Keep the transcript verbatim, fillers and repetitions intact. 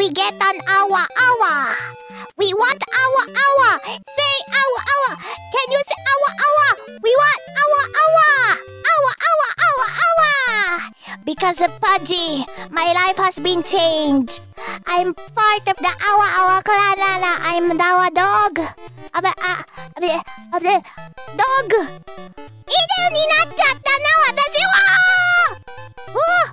we get an Owa Owa? We want Owa Owa. Say Owa Owa. Can you say Owa Owa? We want Owa Owa. Owa Owa Owa Owa. Because of Pudgy, my life has been changed. I'm part of the Owa Owa clan. I'm now a dog. Of the, uh, of the, of the dog. 犬になっちゃったな、私は。